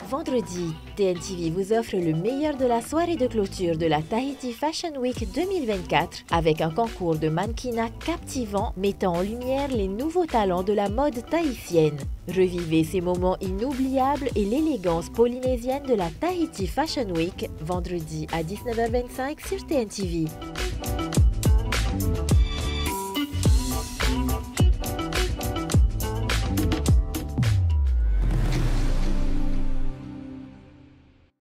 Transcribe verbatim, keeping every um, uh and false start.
Vendredi, T N T V vous offre le meilleur de la soirée de clôture de la Tahiti Fashion Week deux mille vingt-quatre avec un concours de mannequinat captivant mettant en lumière les nouveaux talents de la mode tahitienne. Revivez ces moments inoubliables et l'élégance polynésienne de la Tahiti Fashion Week vendredi à dix-neuf heures vingt-cinq sur T N T V.